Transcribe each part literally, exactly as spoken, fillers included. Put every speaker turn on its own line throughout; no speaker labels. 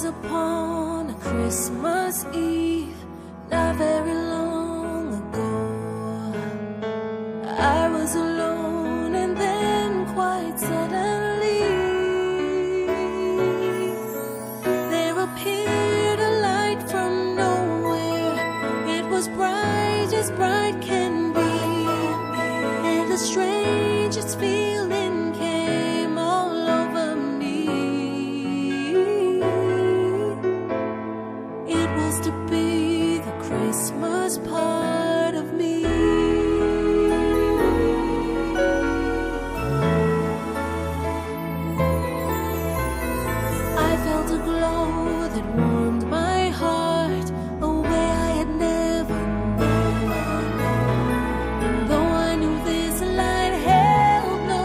upon a Christmas Eve, not very long ago. I was alone, and then quite suddenly there appeared a light from nowhere. It was bright as bright can be, and the strangest feeling came all over me. It was to be the Christmas part of me. I felt a glow that warmed my heart, a way I had never known. And though I knew this light held no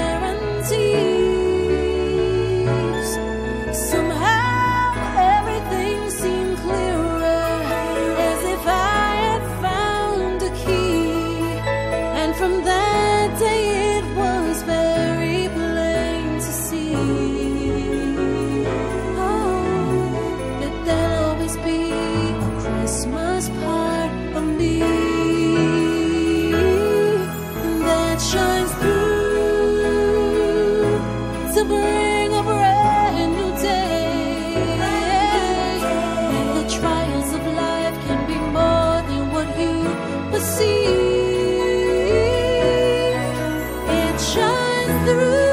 guarantees, somehow everything seemed clearer, as if I had found a key. And from that day it was very plain to see, oh, that there'll always be a Christmas part of me that shines through to bring a brand new day. And the trials of life can be more than what you perceive. It shines through